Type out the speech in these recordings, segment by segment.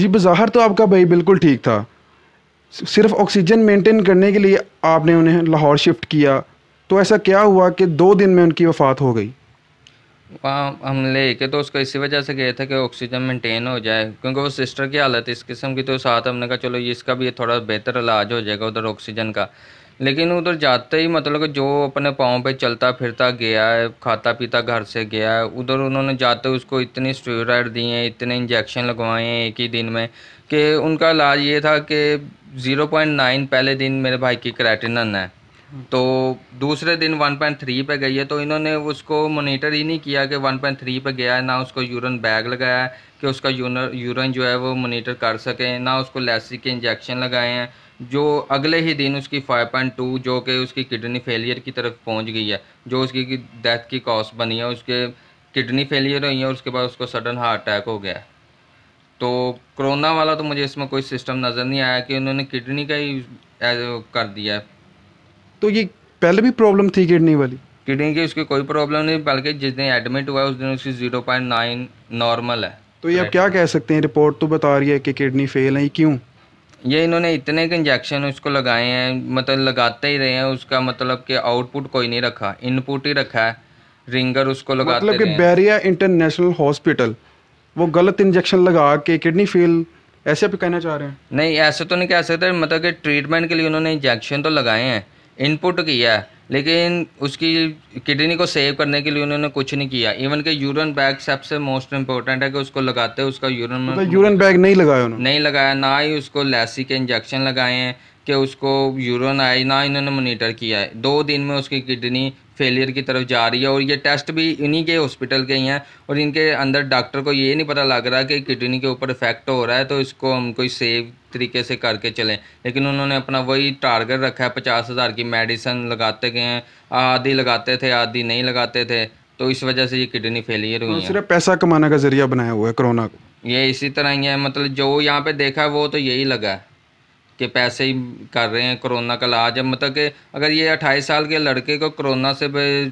जी बज़ाहिर तो आपका भाई बिल्कुल ठीक था, सिर्फ ऑक्सीजन मेंटेन करने के लिए आपने उन्हें लाहौर शिफ्ट किया, तो ऐसा क्या हुआ कि 2 दिन में उनकी वफ़ात हो गई? वहाँ हम लेके तो उसको इसी वजह से गए थे कि ऑक्सीजन मेंटेन हो जाए, क्योंकि वो सिस्टर की हालत इस किस्म की, तो साथ हमने कहा चलो ये इसका भी थोड़ा बेहतर इलाज हो जाएगा उधर ऑक्सीजन का। लेकिन उधर जाते ही मतलब कि जो अपने पाँव पे चलता फिरता गया है, खाता पीता घर से गया है, उधर उन्होंने जाते उसको इतनी स्टेरॉयड दिए हैं, इतने इंजेक्शन लगवाए हैं एक ही दिन में, कि उनका इलाज ये था कि 0.9 पहले दिन मेरे भाई की क्रेटिनिन है, तो दूसरे दिन 1.3 पे गई है। तो इन्होंने उसको मोनीटर ही नहीं किया कि 1.3 पे गया है, ना उसको यूरिन बैग लगाया है कि उसका यूरिन जो है वो मोनीटर कर सके, ना उसको लैसी के इंजेक्शन लगाए हैं। जो अगले ही दिन उसकी 5.2 जो कि उसकी किडनी फेलियर की तरफ पहुंच गई है, जो उसकी डेथ की कॉज बनी है, उसके किडनी फेलियर हुई है और उसके बाद उसको सडन हार्ट अटैक हो गया है। तो कोरोना वाला तो मुझे इसमें कोई सिस्टम नज़र नहीं आया कि उन्होंने किडनी का ही कर दिया है। तो ये पहले भी प्रॉब्लम थी किडनी वाली? किडनी की उसकी कोई प्रॉब्लम नहीं, बल्कि जिस दिन एडमिट हुआ है उस दिन उसकी 0.9 नॉर्मल है। तो ये आप क्या कह सकते हैं, रिपोर्ट तो बता रही है कि किडनी फेल है, ये क्यों? ये इन्होंने इतने के इंजेक्शन उसको लगाए हैं, मतलब लगाते ही रहे हैं, उसका मतलब कि आउटपुट कोई नहीं रखा, इनपुट ही रखा है, रिंगर उसको लगाते मतलब कि रहे हैं। बैरिया इंटरनेशनल हॉस्पिटल वो गलत इंजेक्शन लगा के किडनी फेल, ऐसे आप कहना चाह रहे हैं? नहीं ऐसे तो नहीं कह सकते, मतलब कि ट्रीटमेंट के लिए उन्होंने इंजेक्शन तो लगाए हैं, इनपुट किया है, लेकिन उसकी किडनी को सेव करने के लिए उन्होंने कुछ नहीं किया। इवन के यूरिन बैग सबसे मोस्ट इम्पोर्टेंट है कि उसको लगाते हैं, उसका यूरिन में मतलब यूरिन बैग नहीं लगाया उन्होंने? नहीं लगाया, ना ही उसको लैसी के इंजेक्शन लगाए हैं कि उसको यूरिन आए, ना इन्होंने मोनीटर किया है। 2 दिन में उसकी किडनी फेलियर की तरफ जा रही है, और ये टेस्ट भी इन्हीं के हॉस्पिटल के ही हैं, और इनके अंदर डॉक्टर को ये नहीं पता लग रहा कि किडनी के ऊपर इफेक्ट हो रहा है, तो इसको हम कोई सेव तरीके से करके चलें। लेकिन उन्होंने अपना वही टारगेट रखा है, 50,000 की मेडिसिन लगाते गए हैं, आधी लगाते थे आधी नहीं लगाते थे, तो इस वजह से ये किडनी फेलियर हुई तो है। सिर्फ पैसा कमाने का जरिया बनाया हुआ है कोरोना को? ये इसी तरह ही है, मतलब जो यहाँ पे देखा है वो तो यही लगा है कि पैसे ही कर रहे हैं। कोरोना का इलाज है, मतलब कि अगर ये 28 साल के लड़के को कोरोना से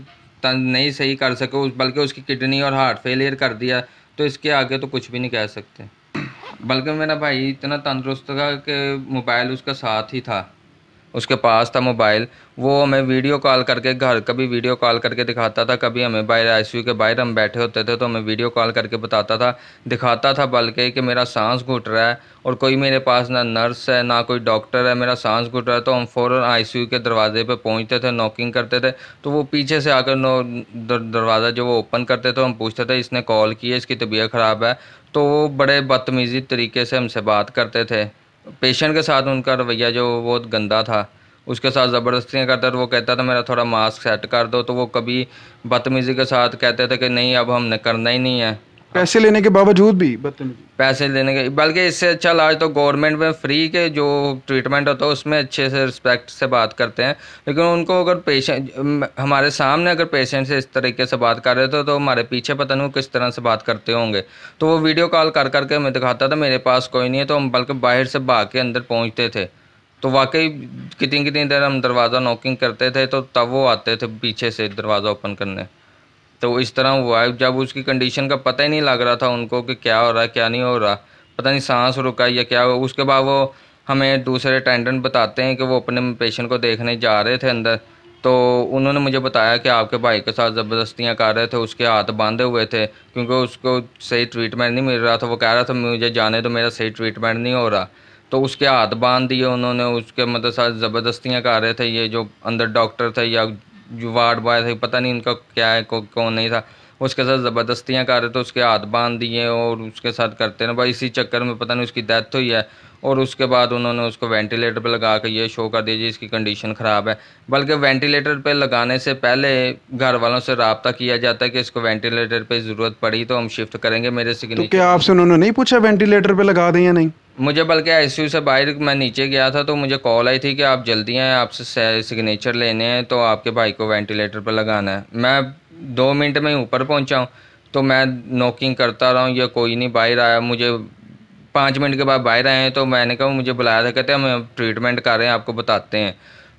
नहीं सही कर सके, बल्कि उसकी किडनी और हार्ट फेलियर कर दिया, तो इसके आगे तो कुछ भी नहीं कह सकते। बल्कि मेरा भाई इतना तंदुरुस्त था कि मोबाइल उसका साथ ही था, उसके पास था मोबाइल, वो हमें वीडियो कॉल करके घर कभी वीडियो कॉल करके दिखाता था, कभी हमें बाहर आईसीयू के बाहर हम बैठे होते थे तो हमें वीडियो कॉल करके बताता था, दिखाता था बल्कि कि मेरा सांस घुट रहा है, और कोई मेरे पास ना नर्स है ना कोई डॉक्टर है, मेरा सांस घुट रहा है, तो हम फ़ौरन आईसीयू के दरवाजे पे पहुंचते थे, नॉकिंग करते थे, तो वो पीछे से आकर दरवाज़ा जो वो ओपन करते थे, हम पूछते थे इसने कॉल की है, इसकी तबीयत ख़राब है, तो वो बड़े बदतमीज़ी तरीके से हमसे बात करते थे। पेशेंट के साथ उनका रवैया जो बहुत गंदा था, उसके साथ ज़बरदस्तियाँ करता था। वो कहता था मेरा थोड़ा मास्क सेट कर दो, तो वो कभी बदतमीज़ी के साथ कहते थे कि नहीं अब हमने करना ही नहीं है। पैसे लेने के बावजूद भी बदतमीजी? पैसे लेने के, बल्कि इससे अच्छा इलाज तो गवर्नमेंट में फ्री के जो ट्रीटमेंट होता है उसमें अच्छे से रिस्पेक्ट से बात करते हैं, लेकिन उनको अगर पेशेंट हमारे सामने अगर पेशेंट से इस तरीके से बात कर रहे थे तो हमारे पीछे पता नहीं वो किस तरह से बात करते होंगे। तो वो वीडियो कॉल कर करके हमें दिखाता था मेरे पास कोई नहीं है, तो हम बल्कि बाहर से भाग के अंदर पहुँचते थे, तो वाकई कितनी कितनी देर हम दरवाज़ा नॉकिंग करते थे तो तब वो आते थे पीछे से दरवाज़ा ओपन करने। तो इस तरह हुआ है, जब उसकी कंडीशन का पता ही नहीं लग रहा था उनको कि क्या हो रहा है क्या नहीं हो रहा, पता नहीं सांस रुका या क्या हुआ। उसके बाद वो हमें दूसरे अटेंडेंट बताते हैं कि वो अपने पेशेंट को देखने जा रहे थे अंदर, तो उन्होंने मुझे बताया कि आपके भाई के साथ ज़बरदस्तियाँ कर रहे थे, उसके हाथ बांधे हुए थे क्योंकि उसको सही ट्रीटमेंट नहीं मिल रहा था। वो कह रहा था मुझे जाने दो, मेरा सही ट्रीटमेंट नहीं हो रहा, तो उसके हाथ बांध दिए उन्होंने, उसके मतलब साथ ज़बरदस्तियाँ कर रहे थे। ये जो अंदर डॉक्टर थे या जो वार्ड बॉय थे, पता नहीं इनका क्या है कौन नहीं था, उसके साथ ज़बरदस्तियाँ कर रहे थे, उसके हाथ बांध दिए और उसके साथ करते ना भाई, इसी चक्कर में पता नहीं उसकी डेथ हुई है। और उसके बाद उन्होंने उसको वेंटिलेटर पे लगा के ये शो कर दिया जी इसकी कंडीशन ख़राब है। बल्कि वेंटिलेटर पे लगाने से पहले घर वालों से रब्ता किया जाता है कि इसको वेंटिलेटर पे ज़रूरत पड़ी तो हम शिफ्ट करेंगे, मेरे तो सिग्नेचर। क्या आपसे उन्होंने नहीं पूछा वेंटिलेटर पे लगा दें या नहीं? मुझे बल्कि आईसीयू से बाहर मैं नीचे गया था तो मुझे कॉल आई थी कि आप जल्दी आएँ, आपसे सिग्नेचर लेने हैं, तो आपके भाई को वेंटिलेटर पर लगाना है। मैं 2 मिनट में ऊपर पहुंचा हूँ, तो मैं नॉकिंग करता रहा हूँ, या कोई नहीं बाहर आया। मुझे 5 मिनट के बाद बाहर आए हैं, तो मैंने कहा मुझे बुलाया था, कहते हैं हम ट्रीटमेंट कर रहे हैं आपको बताते हैं।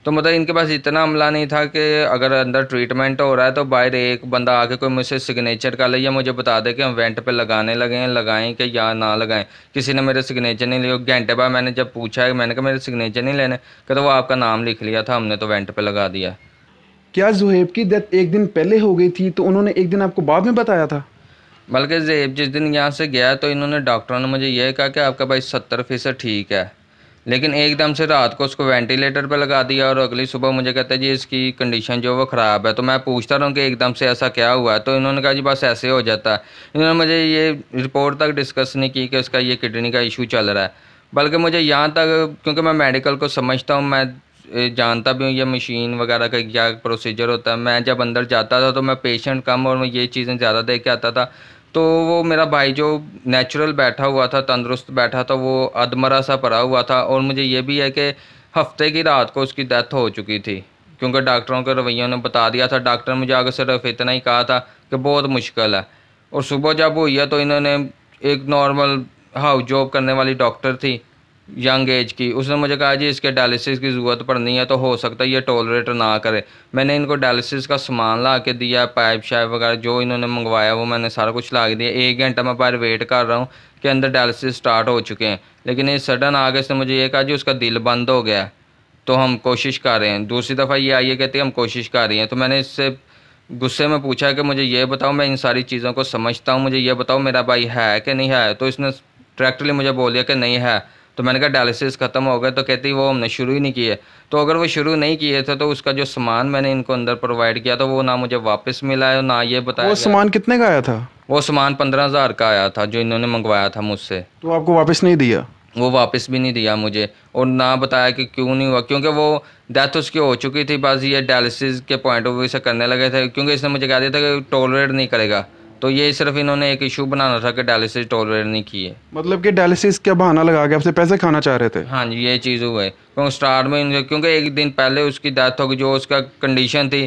तो मतलब इनके पास इतना अमला नहीं था कि अगर अंदर ट्रीटमेंट हो रहा है तो बाहर एक बंदा आके कोई मुझसे सिग्नेचर कर ले या मुझे बता दे कि हम वेंट पे लगाने लगे हैं, लगाएं कि या ना लगाएं। किसी ने मेरे सिग्नेचर नहीं लिया। घंटे बाद मैंने जब पूछा है, मैंने कहा मेरे सिग्नेचर नहीं लेने, कहते वो आपका नाम लिख लिया था हमने तो वेंट पे लगा दिया। क्या जुहैब की डेथ एक दिन पहले हो गई थी तो उन्होंने एक दिन आपको बाद में बताया था? बल्कि ज़ेब जिस दिन यहाँ से गया तो इन्होंने डॉक्टरों ने मुझे यह कहा कि आपका भाई 70% ठीक है, लेकिन एकदम से रात को उसको वेंटिलेटर पे लगा दिया और अगली सुबह मुझे कहता है जी इसकी कंडीशन जो वो ख़राब है। तो मैं पूछता रहा हूँ कि एकदम से ऐसा क्या हुआ है, तो इन्होंने कहा जी बस ऐसे हो जाता है। इन्होंने मुझे ये रिपोर्ट तक डिस्कस नहीं की कि उसका ये किडनी का इशू चल रहा है। बल्कि मुझे यहाँ तक, क्योंकि मैं मेडिकल को समझता हूँ, मैं जानता भी हूँ ये मशीन वगैरह का क्या प्रोसीजर होता है। मैं जब अंदर जाता था तो मैं पेशेंट कम और मैं ये चीज़ें ज़्यादा देख के आता था। तो वो मेरा भाई जो नेचुरल बैठा हुआ था, तंदुरुस्त बैठा था, वो अधमरा सा पड़ा हुआ था। और मुझे ये भी है कि हफ्ते की रात को उसकी डेथ हो चुकी थी, क्योंकि डॉक्टरों के रवैयों ने बता दिया था। डॉक्टर मुझे आगे सिर्फ इतना ही कहा था कि बहुत मुश्किल है। और सुबह जब हुई है तो इन्होंने, एक नॉर्मल हाउस जॉब करने वाली डॉक्टर थी यंग एज की, उसने मुझे कहा जी इसके डायलिसिस की ज़रूरत पड़नी है, तो हो सकता है ये टॉलरेट ना करे। मैंने इनको डायलिसिस का सामान ला के दिया, पाइप शाइप वगैरह जो इन्होंने मंगवाया वो मैंने सारा कुछ ला के दिया। 1 घंटा मैं बाहर वेट कर रहा हूँ कि अंदर डायलिसिस स्टार्ट हो चुके हैं, लेकिन ये सडन आगे से मुझे ये कहा जी उसका दिल बंद हो गया, तो हम कोशिश कर रहे हैं। दूसरी दफ़ा ये आई है कहती है हम कोशिश कर रही हैं। तो मैंने इससे गुस्से में पूछा कि मुझे ये बताओ, मैं इन सारी चीज़ों को समझता हूँ, मुझे ये बताओ मेरा भाई है कि नहीं है। तो इसने डायरेक्टली मुझे बोल दिया कि नहीं है। तो मैंने कहा डायलिसिस ख़त्म हो गए, तो कहती वो हमने शुरू ही नहीं किए। तो अगर वो शुरू नहीं किए थे तो उसका जो सामान मैंने इनको अंदर प्रोवाइड किया था वो ना मुझे वापस मिला है, ना ये बताया वो सामान कितने का आया था? वो सामान 15,000 का आया था जो इन्होंने मंगवाया था मुझसे। तो आपको वापस नहीं दिया? वो वापस भी नहीं दिया मुझे, और ना बताया कि क्यों नहीं हुआ, क्योंकि वो डेथ उसकी हो चुकी थी। बस ये डायलिसिस के पॉइंट ऑफ व्यू से करने लगे थे, क्योंकि इसने मुझे कह दिया था कि टॉलरेट नहीं करेगा। तो ये सिर्फ इन्होंने एक इशू बनाना था कि डायलिसिस टॉलरेट नहीं किए। मतलब कि डायलिसिस क्या बहाना लगा के आपसे पैसे खाना चाह रहे थे? हाँ जी, ये चीज़ हुआ है। क्योंकि स्टार्ट में क्योंकि एक दिन पहले उसकी डेथ होगी, जो उसका कंडीशन थी,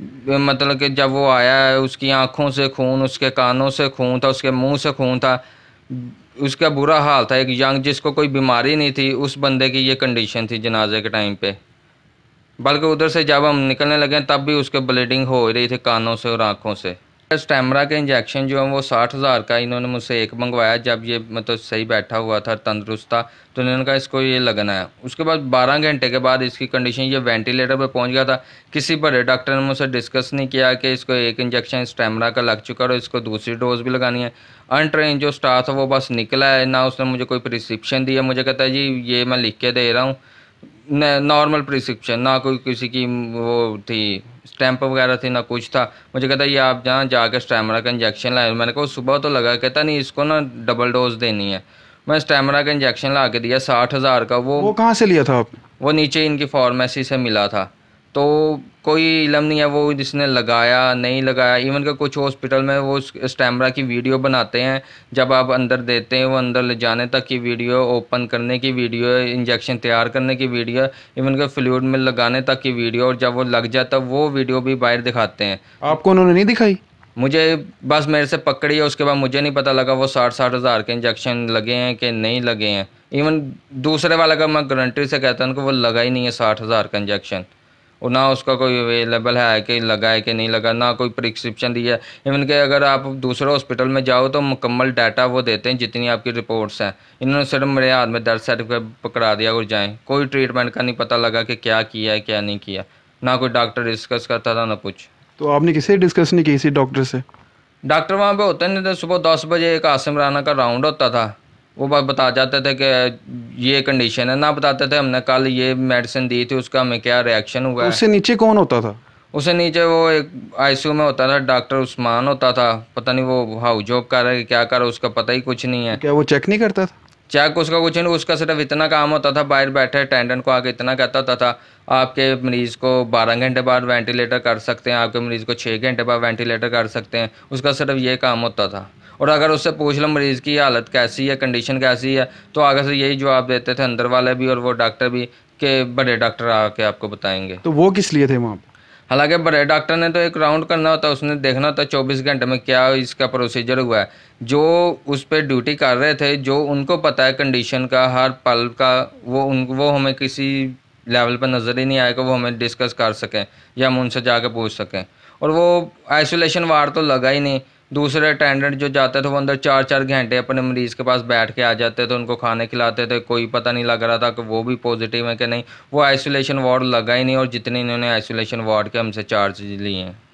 मतलब कि जब वो आया है उसकी आंखों से खून, उसके कानों से खून था, उसके मुंह से खून था, उसका बुरा हाल था। एक यंग जिसको कोई बीमारी नहीं थी उस बंदे की ये कंडीशन थी जनाजे के टाइम पे। बल्कि उधर से जब हम निकलने लगे तब भी उसके ब्लीडिंग हो रही थी कानों से और आँखों से। स्टैमरा के इंजेक्शन जो है वो 60,000 का इन्होंने मुझसे एक मंगवाया, जब ये मतलब सही बैठा हुआ था, तंदुरुस्त था, तो इन्होंने कहा इसको ये लगना है। उसके बाद 12 घंटे के बाद इसकी कंडीशन, ये वेंटिलेटर पे पहुंच गया था। किसी बड़े डॉक्टर ने मुझसे डिस्कस नहीं किया कि इसको एक इंजेक्शन स्टैमरा का लग चुका है और इसको दूसरी डोज भी लगानी है। अनट्रेन जो स्टाफ था वो बस निकला है, ना उसने मुझे कोई प्रिस्क्रिप्शन दिया। मुझे कहता है जी ये मैं लिख के दे रहा हूँ, नॉर्मल प्रिस्क्रिप्शन, ना कोई किसी की वो थी स्टैंप वगैरह थी, ना कुछ था। मुझे कहता ये आप जहाँ जाकर स्टैमरा का इंजेक्शन लाए। मैंने कहा सुबह तो लगा, कहता नहीं इसको ना डबल डोज देनी है। मैं स्टैमरा का इंजेक्शन ला के दिया 60,000 का। वो कहाँ से लिया था आप? वो नीचे इनकी फार्मेसी से मिला था। तो कोई इलम नहीं है वो जिसने लगाया नहीं लगाया। इवन का कुछ हॉस्पिटल में वो स्टैमरा की वीडियो बनाते हैं, जब आप अंदर देते हैं वो अंदर ले जाने तक की वीडियो, ओपन करने की वीडियो, इंजेक्शन तैयार करने की वीडियो, इवन का फ्लूइड में लगाने तक की वीडियो, और जब वो लग जाता वो वीडियो भी बाहर दिखाते हैं। आपको उन्होंने नहीं दिखाई? मुझे बस मेरे से पकड़ी है, उसके बाद मुझे नहीं पता लगा वो 60,000 के इंजेक्शन लगे हैं कि नहीं लगे हैं। इवन दूसरे वाला का मैं गारंटी से कहता हूँ कि वो लगा ही नहीं है 60,000 का इंजेक्शन, और ना उसका कोई अवेलेबल है कि लगा है कि नहीं लगा, ना कोई प्रिस्क्रिप्शन दिया है। इवन कि अगर आप दूसरे हॉस्पिटल में जाओ तो मुकम्मल डाटा वो देते हैं जितनी आपकी रिपोर्ट्स हैं। इन्होंने सिर्फ मेरे हाथ में दर्द सर्टिफिकेट पकड़ा दिया और जाएँ। कोई ट्रीटमेंट का नहीं पता लगा कि क्या किया है क्या नहीं किया, ना कोई डॉक्टर डिस्कस करता था ना कुछ। तो आपने किसी डिस्कस नहीं की इसी डॉक्टर से? डॉक्टर वहाँ पे होते नहीं थे। सुबह 10 बजे एक आसिम राना का राउंड होता था, वो बात बता जाते थे कि ये कंडीशन है, ना बताते थे हमने कल ये मेडिसिन दी थी उसका हमें क्या रिएक्शन हुआ है। उससे नीचे कौन होता था? उससे नीचे वो एक आईसीयू में होता था डॉक्टर उस्मान होता था। पता नहीं वो हाउस जॉब कर रहा है क्या कर रहा है, उसका पता ही कुछ नहीं है। क्या वो चेक नहीं करता था? चेक उसका कुछ नहीं, उसका सिर्फ इतना काम होता था, बाहर बैठे अटेंडेंट को आके इतना कहता होता था आपके मरीज़ को 12 घंटे बाद वेंटिलेटर कर सकते हैं, आपके मरीज़ को 6 घंटे बाद वेंटिलेटर कर सकते हैं। उसका सिर्फ ये काम होता था। और अगर उससे पूछ लो मरीज़ की हालत कैसी है, कंडीशन कैसी है, तो आगे से यही जवाब देते थे अंदर वाले भी और वो डॉक्टर भी कि बड़े डॉक्टर आके आपको बताएंगे। तो वो किस लिए थे वहाँ पर? हालांकि बड़े डॉक्टर ने तो एक राउंड करना होता है, उसने देखना होता है 24 घंटे में क्या इसका प्रोसीजर हुआ है। जो उस पर ड्यूटी कर रहे थे, जो उनको पता है कंडीशन का हर पल का, वो हमें किसी लेवल पर नज़र ही नहीं आया कि वो हमें डिस्कस कर सकें या हम उनसे जाके पूछ सकें। और वो आइसोलेशन वार्ड तो लगा ही नहीं। दूसरे अटेंडेंट जो जाते थे वो अंदर 4-4 घंटे अपने मरीज़ के पास बैठ के आ जाते थे, उनको खाने खिलाते थे, कोई पता नहीं लग रहा था कि वो भी पॉजिटिव है कि नहीं। वो आइसोलेशन वार्ड लगा ही नहीं, और जितने इन्होंने आइसोलेशन वार्ड के हमसे चार्ज लिए हैं।